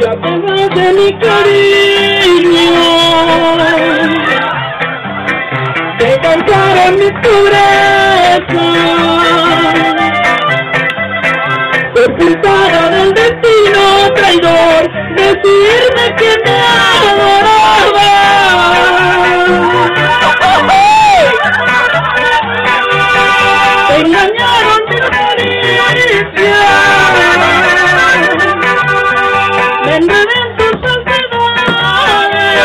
Ya conoce mi cariño, te cansaron mi pobreza, por culpa del destino traidor, decirme que me adoraba. Te engañaron mis caricias, me enredé en tus falsedades,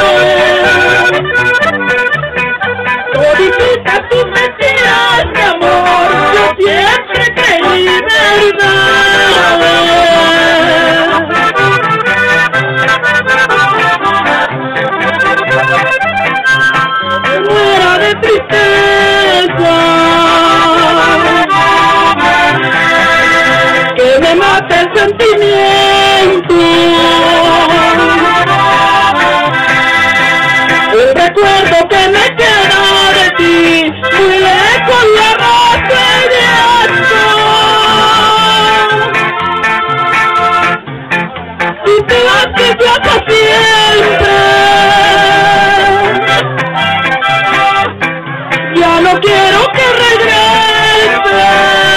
todititas tus mentiras, mi amor, yo siempre creí verdades. Muera de tristeza, que me mata el sentimiento, el recuerdo que me queda de ti, muy lejos la ropa y viento. Si te vas que yo hasta siempre, ya no quiero que regrese,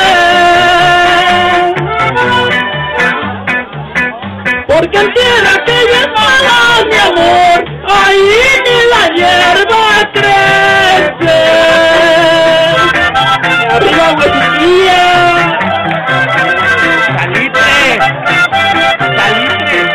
porque en tierra que yo mala, mi amor, ahí ni la hierba crece. ¡Arriba, Mexiquilla! ¡Salitre! ¡Salitre!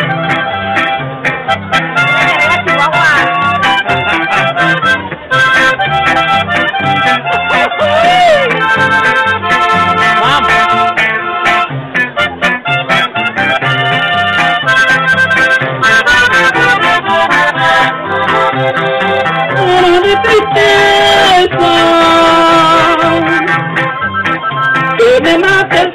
De tristeza, que me mata el